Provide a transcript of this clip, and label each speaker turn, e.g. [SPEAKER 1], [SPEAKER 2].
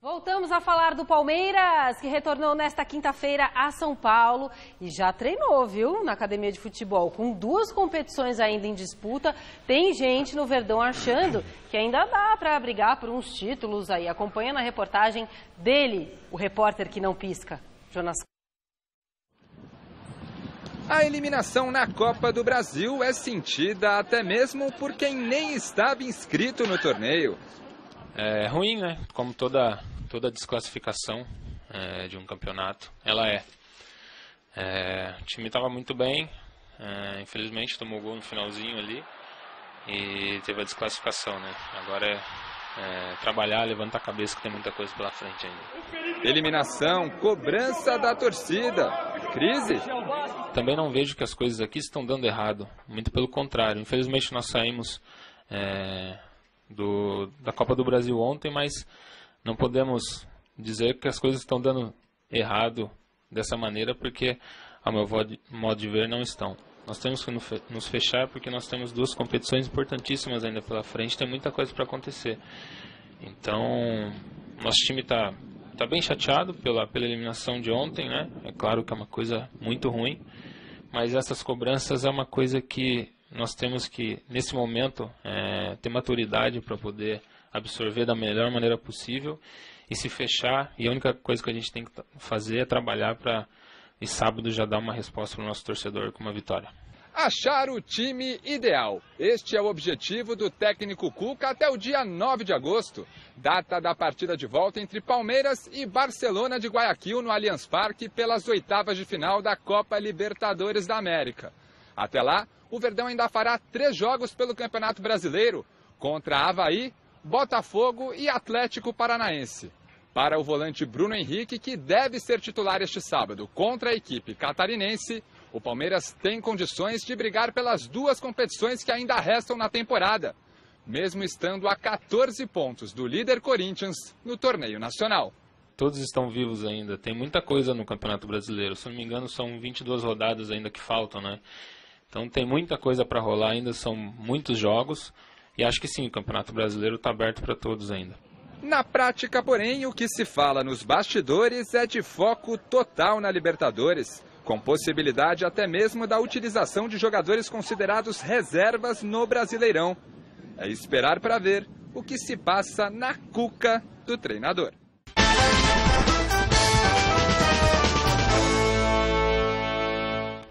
[SPEAKER 1] Voltamos a falar do Palmeiras, que retornou nesta quinta-feira a São Paulo e já treinou, viu, na academia de futebol. Com 2 competições ainda em disputa, tem gente no Verdão achando que ainda dá para brigar por uns títulos aí. Acompanha na reportagem dele, o repórter que não pisca, Jonas.
[SPEAKER 2] A eliminação na Copa do Brasil é sentida até mesmo por quem nem estava inscrito no torneio.
[SPEAKER 3] É ruim, né? Como toda desclassificação de um campeonato, ela é. O time estava muito bem, infelizmente tomou gol no finalzinho ali e teve a desclassificação, né? Agora é trabalhar, levantar a cabeça que tem muita coisa pela frente ainda.
[SPEAKER 2] Eliminação, cobrança da torcida, crise?
[SPEAKER 3] Também não vejo que as coisas aqui estão dando errado, muito pelo contrário. Infelizmente nós saímos da Copa do Brasil ontem, mas não podemos dizer que as coisas estão dando errado dessa maneira, porque, ao meu modo de ver, não estão. Nós temos que nos fechar porque nós temos 2 competições importantíssimas ainda pela frente, tem muita coisa para acontecer. Então, nosso time está bem chateado pela eliminação de ontem, né? É claro que é uma coisa muito ruim, mas essas cobranças é uma coisa que nós temos que, nesse momento, ter maturidade para poder absorver da melhor maneira possível e se fechar. E a única coisa que a gente tem que fazer é trabalhar para, e sábado, já dar uma resposta para o nosso torcedor com uma vitória.
[SPEAKER 2] Achar o time ideal. Este é o objetivo do técnico Cuca até o dia 9 de agosto, data da partida de volta entre Palmeiras e Barcelona de Guayaquil no Allianz Parque pelas 8ª de final da Copa Libertadores da América. Até lá, o Verdão ainda fará 3 jogos pelo Campeonato Brasileiro, contra Avaí, Botafogo e Atlético Paranaense. Para o volante Bruno Henrique, que deve ser titular este sábado contra a equipe catarinense, o Palmeiras tem condições de brigar pelas 2 competições que ainda restam na temporada, mesmo estando a 14 pontos do líder Corinthians no torneio nacional.
[SPEAKER 3] Todos estão vivos ainda, tem muita coisa no Campeonato Brasileiro, se não me engano são 22 rodadas ainda que faltam, né? Então tem muita coisa para rolar ainda, são muitos jogos e acho que sim, o Campeonato Brasileiro está aberto para todos ainda.
[SPEAKER 2] Na prática, porém, o que se fala nos bastidores é de foco total na Libertadores, com possibilidade até mesmo da utilização de jogadores considerados reservas no Brasileirão. É esperar para ver o que se passa na cuca do treinador.